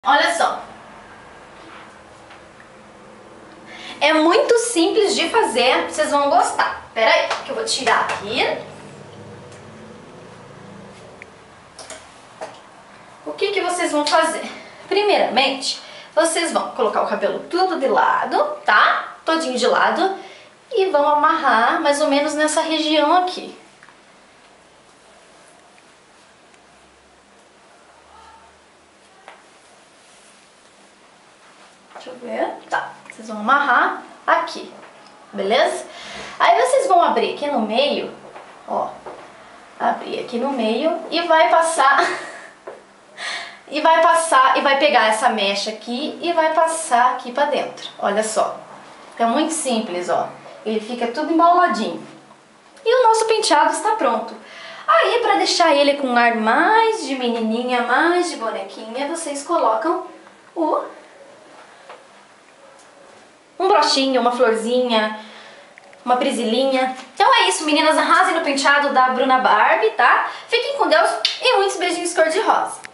Olha só, é muito simples de fazer, vocês vão gostar. Pera aí, que eu vou tirar aqui. O que vocês vão fazer? Primeiramente, vocês vão colocar o cabelo tudo de lado, tá? Todinho de lado. E vão amarrar mais ou menos nessa região aqui. Deixa eu ver. Tá, vocês vão amarrar aqui, beleza? Aí vocês vão abrir aqui no meio, ó. Abrir aqui no meio e vai passar... e vai pegar essa mecha aqui e vai passar aqui pra dentro. Olha só. Fica muito simples, ó. Ele fica tudo emboladinho. E o nosso penteado está pronto. Aí, pra deixar ele com um ar mais de menininha, mais de bonequinha, vocês colocam um brochinho, uma florzinha, uma prisilinha. Então é isso, meninas. Arrasem no penteado da Bruna Barbie, tá? Fiquem com Deus e muitos beijinhos cor-de-rosa.